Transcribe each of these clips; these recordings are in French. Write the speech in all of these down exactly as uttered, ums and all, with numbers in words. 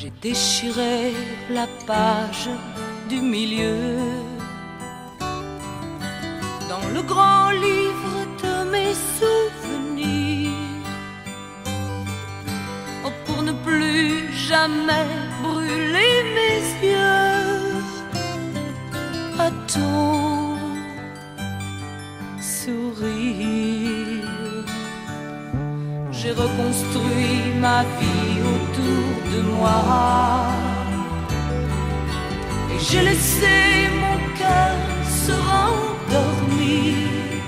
J'ai déchiré la page du milieu dans le grand livre de mes souvenirs, oh, pour ne plus jamais brûler mes yeux à ton sourire. J'ai reconstruit ma vie autour de moi et j'ai laissé mon cœur se rendormir.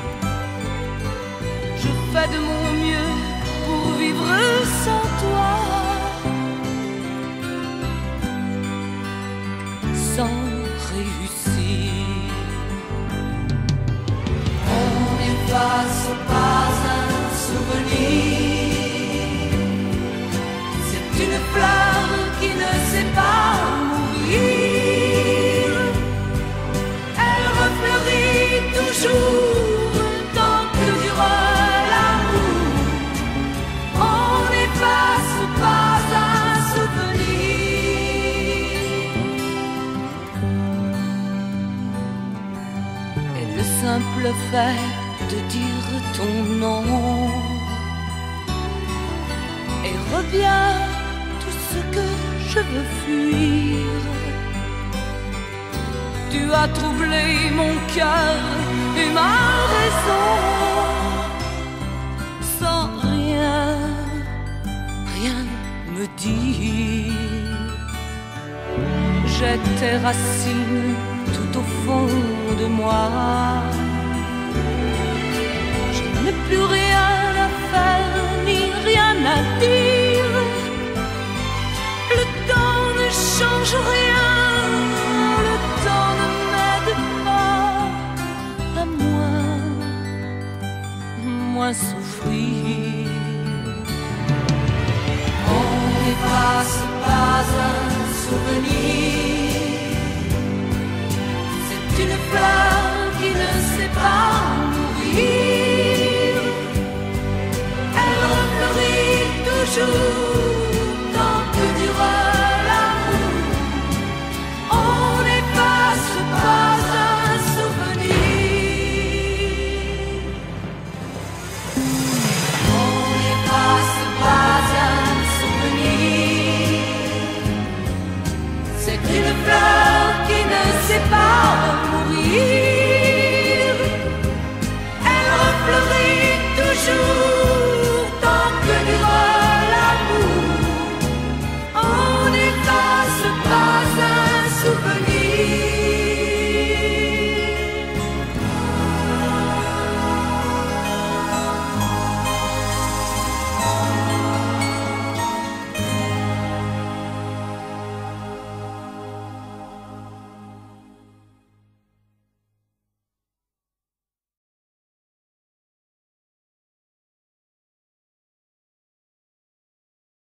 Je fais de mon mieux pour vivre sans toi, sans réussir. On n'efface pas un souvenir, c'est une fleur qui ne sait pas mourir. Elle refleurit toujours tant que dure l'amour. On n'efface pas un souvenir. Et le simple fait de dire ton nom et revient tout ce que je veux fuir. Tu as troublé mon cœur et ma raison sans rien, rien me dire. J'ai tes racines tout au fond de moi. Je n'ai plus rien à faire ni rien à dire. Le temps ne change rien, le temps ne m'aide pas à moins, moins souffrir. On n'efface pas un souvenir, c'est une fleur qui ne sait pas mourir. Elle refleurit toujours